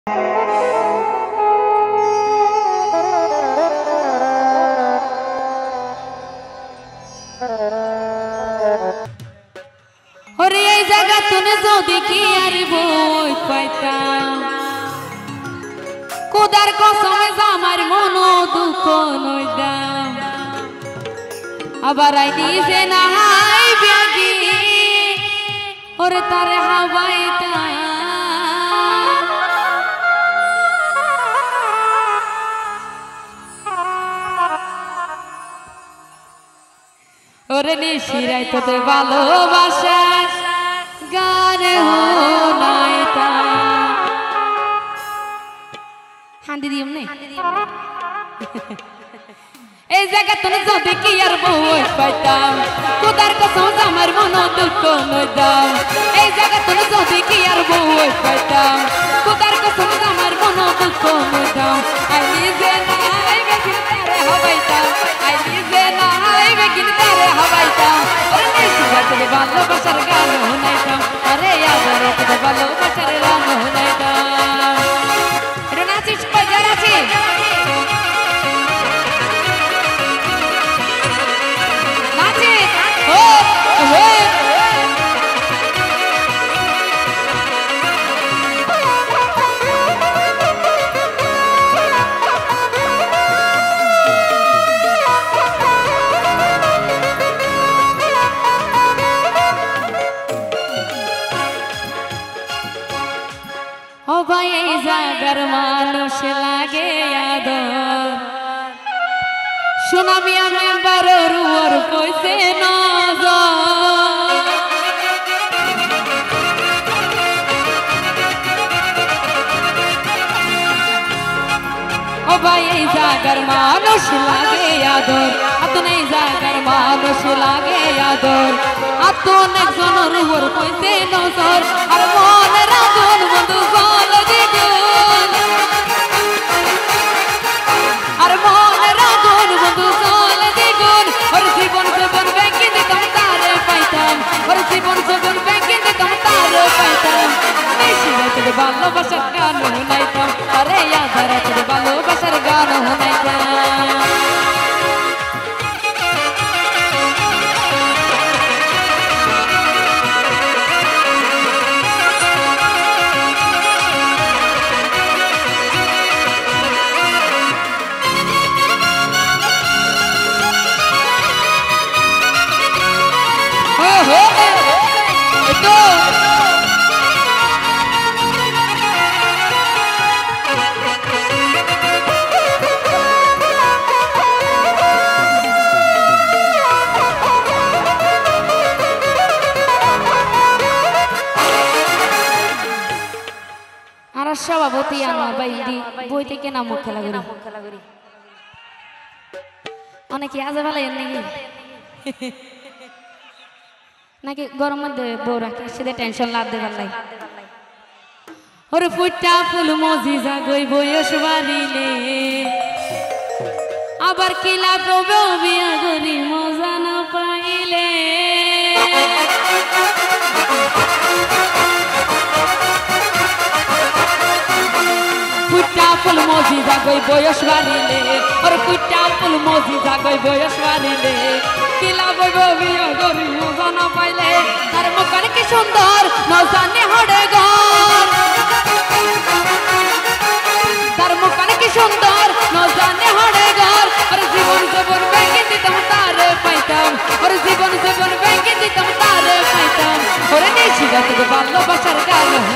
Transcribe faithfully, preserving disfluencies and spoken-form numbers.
ওরে এই জায়গা তুমি যদি কি আর বই পাইতাম কোদার কসমে আমার মন দুঃখ নইতাম আবার আই নিজে নাহাই ব্যাগি ওরে তারে হাওয়াইতাম ওরে নিশিরাই তোদের ভালোবাসা গানে হোনাইতাম হান্দি দিম নে এই জায়গা তুমি যদি কি আর বই পাইতাম কোদার কসম আমার মন দুঃখ নইতাম এই জায়গা তুমি যদি কি আর বই পাইতাম কোদার কসম আমার মন দুঃখ নইতাম আই নিজে নাই বেগিন তারে হবাইতাম আই নিজে নাই বেগিন তারে হবাইতাম ওরে নিশিরা তোদের ভালোবাসার গান হোনাইতাম আরে আবার তোদের ভালোবাসার গান হোনাইতাম এটা নাচিস বাজার আছে ও ভাই এই জায়গার মানুষ লাগে আদর শোনাবি আমি বারোর ওর কইছে নজর ও ভাই এই জায়গার মানুষ লাগে আদর আতন এই জায়গার মানুষ লাগে আদর আতন একজনের ওর কইছে নজর আর মনে রাখুন বন্ধু বল দিগুন আর মনে রাখুন বন্ধু বল দিগুন ওর জীবন জীবন ব্যাংকে দিতাম তারে পাইতাম ওর জীবন জীবন ব্যাংকে দিতাম তারে পাইতাম নিশিরা তোদের ভালোবাসার গান হোনাইতাম আরে আধারা তোদের ভালোবাসার গান হোনাইতাম সভাপতি আমার বাইদি বই থেকে নাম খেলা করি অনেকে আজে ভালো নাকি নাকি গরম মধ্যে বউ রাখে সেটা টেনশন লাভ দেবার লাই ওরে ফুটা ফুল মজিজা গই বয়স বাড়িলে আবার কিলা প্রভু বিয়া করি মজা না পাইলে ফুল মজি জাগই বয়স বাড়িলে ওর ফুটা ফুল মজি জাগই বয়স বাড়িলে কিলা বইব বিয়া করি মজা না পাইলে তার মুখান কি সুন্দর নজানে হড়ে ঘর তার মুখান কি সুন্দর নজানে হড়ে ঘর ওর জীবন জীবন ব্যাংকে দিতাম তারে পাইতাম ওর জীবন জীবন ব্যাংকে দিতাম তারে পাইতাম ওরে নিশিরা তোদের ভালোবাসার গান